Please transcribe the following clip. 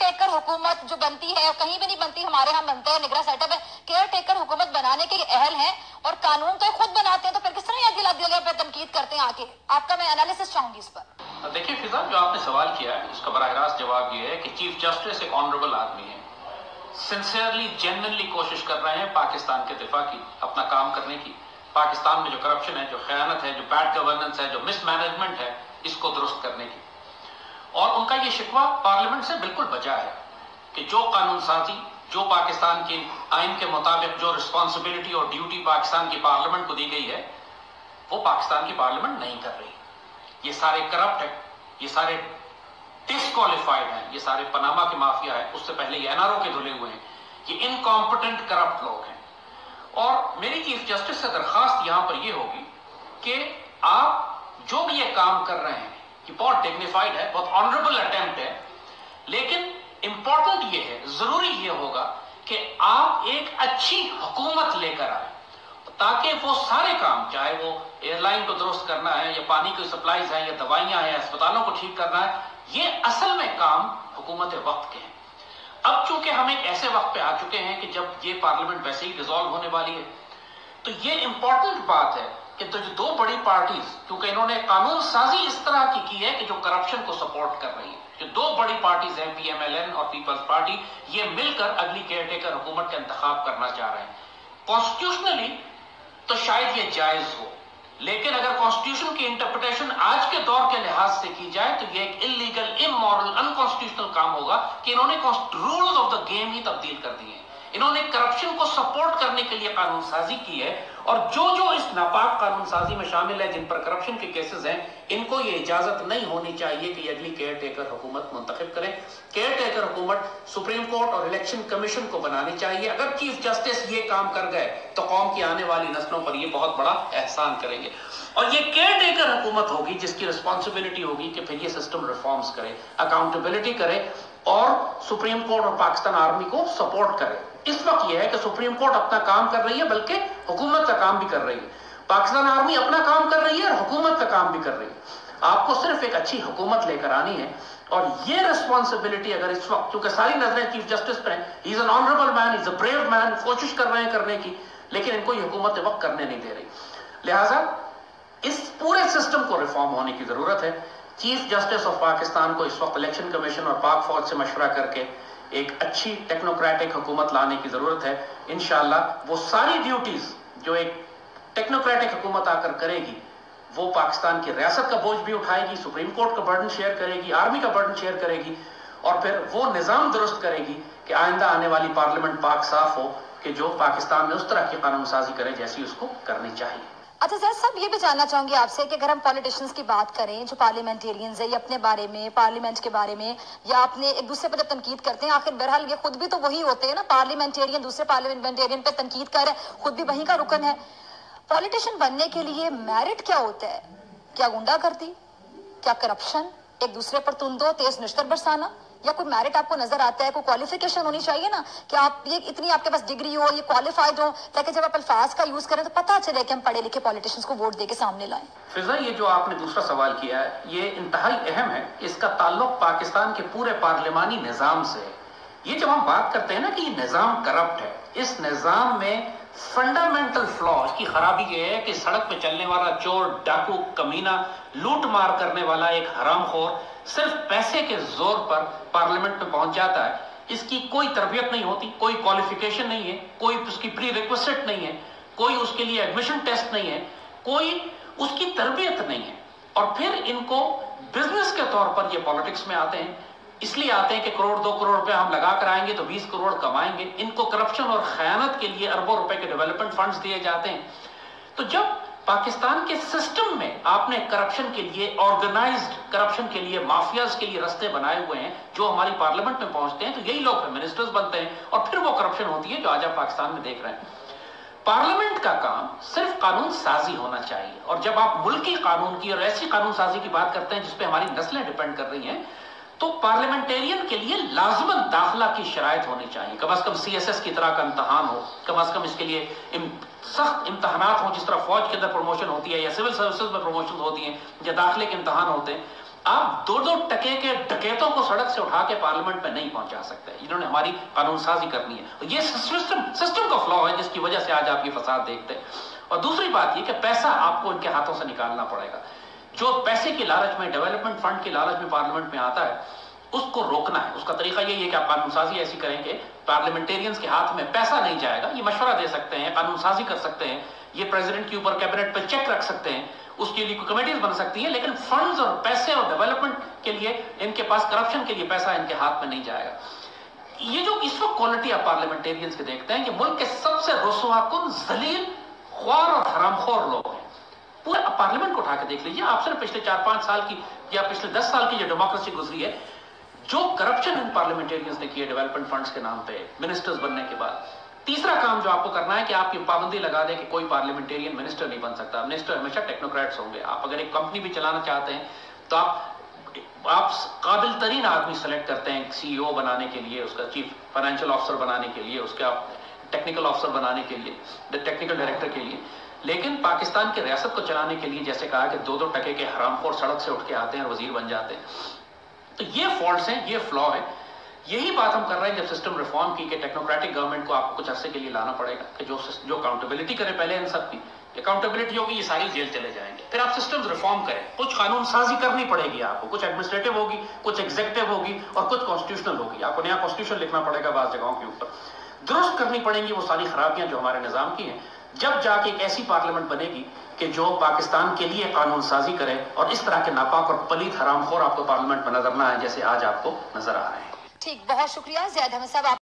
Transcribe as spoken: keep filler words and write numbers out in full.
Taker हुकूमत जो बनती है, कहीं भी नहीं बनती, हमारे यहाँ बनता है, निगरान सेटअप है, केयर टेकर हुकूमत बनाने के अहल हैं और कानून तो खुद बनाते हैं, तो फिर किस तरह अगला अगले पे तनकीद करते हैं आके? आपका मैं एनालिसिस चाहूंगी इस पर। देखिए फिजा, जो आपने सवाल किया है इसका बराह रास्त जवाब ये है कि चीफ जस्टिस एक ऑनरेबल आदमी है, सिंसियरली जेन्युइनली कोशिश कर रहे हैं पाकिस्तान के दिफा की, अपना काम करने की, पाकिस्तान में जो करप्शन है, जो खयानत है, जो बैड गवर्नेंस है, जो मिसमैनेजमेंट है, इसको दुरुस्त करने की। और उनका ये शिकवा पार्लियामेंट से बिल्कुल बजा है कि जो कानून साजी, जो पाकिस्तान के आइन के मुताबिक जो रिस्पॉन्सिबिलिटी और ड्यूटी पाकिस्तान की पार्लियामेंट को दी गई है, वो पाकिस्तान की पार्लियामेंट नहीं कर रही। ये सारे करप्ट है, ये सारे डिसक्वालिफाइड हैं, ये सारे पनामा के माफिया है, उससे पहले ये एनआरओ के धुले हुए हैं, ये इनकॉम्पिटेंट करप्ट लोग हैं। और मेरी चीफ जस्टिस से दरखास्त यहां पर ये होगी कि आप जो भी ये काम कर रहे हैं, ये बहुत डिग्निफाइड है, बहुत ऑनरेबल अटेम्प्ट है, लेकिन इंपॉर्टेंट ये है, जरूरी ये होगा कि आप एक अच्छी हुकूमत लेकर आए ताकि वो सारे काम, चाहे वो एयरलाइन को दुरुस्त करना है या पानी की सप्लाईज है या दवाइयां हैं, अस्पतालों को ठीक करना है, ये असल में काम हुकूमत वक्त के हैं। अब चूंकि हम एक ऐसे वक्त पे आ चुके हैं कि जब ये पार्लियामेंट वैसे ही डिसॉल्व होने वाली है, तो ये इंपॉर्टेंट बात है कि तो जो दो बड़ी पार्टीज, क्योंकि इन्होंने कानून साजी इस तरह की की है कि जो करप्शन को सपोर्ट कर रही है, जो दो बड़ी पार्टीज हैं पीएमएलएन और पीपल्स पार्टी, ये मिलकर अगली केयरटेकर हुकूमत का इंतखाब करना चाह रहे हैं। कॉन्स्टिट्यूशनली तो शायद ये जायज हो, लेकिन अगर कॉन्स्टिट्यूशन की इंटरप्रिटेशन आज के दौर के लिहाज से की जाए तो ये एक इलीगल, इमोरल, अनकॉन्स्टिट्यूशनल काम होगा कि इन्होंने रूल्स ऑफ द गेम ही तब्दील कर दिए हैं। इन्होंने करप्शन को सपोर्ट करने के लिए कानून साजी की है, और जो जो इस नापाक कानून साजी में शामिल है, जिन पर करप्शन के केसेस हैं, इनको ये इजाजत नहीं होनी चाहिए कि अगली केयर टेकर हुकूमत मुंतखब करें। केयर टेकर हुकूमत सुप्रीम कोर्ट और इलेक्शन कमीशन को बनानी चाहिए। अगर चीफ जस्टिस ये काम कर गए तो कौम की आने वाली नस्लों पर ये बहुत बड़ा एहसान करेंगे। और ये केयर टेकर हुकूमत होगी जिसकी रिस्पॉन्सिबिलिटी होगी कि फिर ये सिस्टम रिफॉर्म्स करे, अकाउंटेबिलिटी करे और सुप्रीम कोर्ट और पाकिस्तान आर्मी को सपोर्ट करे। इस वक्त यह है कि सुप्रीम कोर्ट अपना काम कर रही है, बल्कि हुकूमत का काम भी कर रही है। पाकिस्तान आर्मी अपना काम कर रही है और हुकूमत का काम भी कर रही है। आपको सिर्फ एक अच्छी हुकूमत लेकर आनी है, और ये रिस्पॉन्सिबिलिटी अगर इस वक्त, क्योंकि सारी नजरें चीफ जस्टिस पर हैं, he is an honourable man, he is a brave man, कोशिश कर रहे हैं करने की, लेकिन इनको ये हुकूमत वक्त करने नहीं दे रही। लिहाजा इस पूरे सिस्टम को रिफॉर्म होने की जरूरत है। चीफ जस्टिस ऑफ पाकिस्तान को इस वक्त इलेक्शन कमीशन और पाक फौज से मशवरा करके एक अच्छी टेक्नोक्रेटिक हुकूमत लाने की जरूरत है। इंशाअल्लाह वो सारी ड्यूटीज जो एक टेक्नोक्रेटिक हुकूमत आकर करेगी, वो पाकिस्तान की रियासत का बोझ भी उठाएगी, सुप्रीम कोर्ट का बर्डन शेयर करेगी, आर्मी का बर्डन शेयर करेगी, और फिर वो निजाम दुरुस्त करेगी कि आइंदा आने वाली पार्लियामेंट पाक साफ हो कि जो पाकिस्तान में उस तरह की कानून साजी करे जैसी उसको करनी चाहिए। अच्छा सर, सब ये भी जानना चाहूंगी आपसे कि अगर हम पॉलिटिशियंस की बात करें, जो पार्लियामेंटेरियंस है, ये अपने बारे में, पार्लियामेंट के बारे में या अपने एक दूसरे पर जब तनकीद करते हैं, आखिर बहरहाल ये खुद भी तो वही होते हैं ना, पार्लियामेंटेरियन दूसरे पार्लियामेंटेरियन पे तनकीद कर रहे हैं, खुद भी वही का रुकन है। पॉलिटिशियन बनने के लिए मेरिट क्या होता है? क्या गुंडागर्दी, क्या करप्शन, एक दूसरे पर तुंदो तेज निश्तर बरसाना, या कोई मेरिट आपको नजर आता है? कोई क्वालिफिकेशन होनी चाहिए ना कि आप ये इतनी आपके पास डिग्री हो, ये क्वालिफाइड हो, ताकि जब आप अल्फाज का यूज करें तो पता चले कि हम पढ़े लिखे पॉलिटिशियंस को वोट दे के सामने लाएं। फिजा, ये जो आपने दूसरा सवाल किया है ये इंतहाई अहम है। इसका ताल्लुक पाकिस्तान के पूरे पार्लियामानी निजाम से है। ये जब हम बात करते हैं ना कि ये निजाम करप्ट है, इस निजाम में फंडामेंटल फ्लॉज की खराबी यह है कि सड़क पे चलने वाला चोर, डाकू, कमीना, लूट मार करने वाला एक हरामखोर सिर्फ पैसे के जोर पर पार्लियामेंट में पहुंच जाता है। इसकी कोई तरबियत नहीं होती, कोई क्वालिफिकेशन नहीं है, कोई उसकी प्री रिक्वेस्ट नहीं है, कोई उसके लिए एडमिशन टेस्ट नहीं है, कोई उसकी तरबियत नहीं है, और फिर इनको बिजनेस के तौर पर ये पॉलिटिक्स में आते हैं। इसलिए आते हैं कि करोड़ दो करोड़ रुपए हम लगा कर आएंगे तो बीस करोड़ कमाएंगे। इनको करप्शन और खयानत के लिए अरबों रुपए के डेवलपमेंट फंड्स दिए जाते हैं। तो जब पाकिस्तान के सिस्टम में आपने करप्शन के लिए, ऑर्गेनाइज्ड करप्शन के लिए, माफियाज के लिए रास्ते बनाए हुए हैं जो हमारी पार्लियामेंट में पहुंचते हैं, तो यही लोग मिनिस्टर्स बनते हैं और फिर वो करप्शन होती है जो आज आप पाकिस्तान में देख रहे हैं। पार्लियामेंट का काम सिर्फ कानून साजी होना चाहिए, और जब आप मुल्की कानून की और ऐसी कानून साजी की बात करते हैं जिसपे हमारी नस्लें डिपेंड कर रही हैं, तो पार्लियामेंटेरियन के लिए लाजमन दाखिला की शराइत होनी चाहिए। कम अज कम सी एस एस की तरह का इम्तहान हो, कम अज कम इसके लिए इम, सख्त इम्तहानात हो, जिस तरह फौज के अंदर प्रमोशन होती है या सिविल सर्विसेज में प्रमोशन होती है या दाखिले के इम्तहान होते हैं। آپ دو دو ٹکے کے ڈکیتوں کو سڑک سے اٹھا کے پارلیمنٹ میں نہیں پہنچا سکتے. انہوں نے ہماری قانون سازی کرنی ہے. یہ سسٹم سسٹم کا فلا ہے جس کی وجہ سے آج آپ یہ فساد دیکھتے ہیں. اور دوسری بات یہ کہ پیسہ آپ کو ان کے ہاتھوں سے نکالنا پڑے گا. جو پیسے کی لالچ میں، ڈیولپمنٹ فنڈ کی لالچ میں پارلیمنٹ میں آتا ہے، اس کو روکنا ہے. اس کا طریقہ یہی ہے کہ آپ قانون سازی ایسی کریں کہ پارلیمنٹیرینز کے ہاتھ میں پیسہ نہیں جائے گا. یہ مشورہ دے سکتے ہیں، قانون سازی کر سکتے ہیں، یہ پریزیڈنٹ کے اوپر کیبنٹ پہ چیک رکھ سکتے ہیں، اس کے لیے کمیٹیز بن سکتی ہیں، لیکن فنڈز اور پیسے اور ڈیولپمنٹ کے لیے ان کے پاس، کرپشن کے لیے پیسہ ان کے ہاتھ میں نہیں جائے گا. یہ جو اس وقت کوالٹی آپ پارلیمنٹیرینز کے دیکھتے ہیں، یہ ملک کے سب سے رسوا کن، ذلیل، خوار اور حرام خور لوگ ہیں. پورے پارلیمنٹ کو اٹھا کے دیکھ لیجیے. آپ صرف پچھلے چار پانچ سال کی یا پچھلے دس سال کی جو ڈیموکریسی گزری ہے، جو کرپشن ان پارلیمنٹیرینز نے کی ہے ڈیولپمنٹ فنڈز کے نام پہ منسٹرز بننے کے بعد. تیسرا کام جو آپ کو کرنا ہے کہ آپ یہ پابندی لگا دیں کہ کوئی پارلیمنٹیرین منسٹر نہیں بن سکتا. منسٹر ہمیشہ ٹیکنوکریٹس ہوں گے. آپ اگر ایک کمپنی بھی چلانا چاہتے ہیں تو آپ آپ قابل ترین آدمی سلیکٹ کرتے ہیں سی ای او بنانے کے لیے، اس کا چیف فائنینشیل آفیسر بنانے کے لیے، اس کا ٹیکنیکل آفیسر بنانے کے لیے، ٹیکنیکل ڈائریکٹر کے لیے. لیکن پاکستان کی ریاست کو چلانے کے لیے جیسے کہا کہ دو دو ٹکے کے حرام خور سڑک سے اٹھ کے آتے ہیں اور وزیر بن جاتے ہیں. تو یہ فالٹس ہیں، یہ فلا ہے. یہی بات ہم کر رہے ہیں جب سسٹم ریفارم کی کہ ٹیکنوکریٹک گورنمنٹ کو آپ کو کچھ عرصے کے لیے لانا پڑے گا کہ جو جو اکاؤنٹیبلٹی کرے. پہلے ان سب کی اکاؤنٹیبلٹی ہوگی، یہ ساری جیل چلے جائیں گے. پھر آپ سسٹم ریفارم کریں، کچھ قانون سازی کرنی پڑے گی آپ کو، کچھ ایڈمنسٹریٹو ہوگی، کچھ ایگزیکٹو ہوگی اور کچھ کانسٹیٹیوشنل ہوگی. آپ کو نیا کانسٹیٹیوشن لکھنا پڑے گا بعض جگہوں کے اوپر. درست کرنی پڑیں گی وہ ساری خرابیاں جو ہمارے نظام کی ہیں. جب جا کے ایک ایسی پارلیمنٹ بنے گی کہ جو پاکستان کے لیے قانون سازی کرے اور اس طرح کے ناپاک اور پلیت حرام خور آپ کو پارلیمنٹ میں نظر نہ آئے جیسے آج آپ کو نظر آ رہے ہیں. ٹھیک، بہت شکریہ زید حمید صاحب.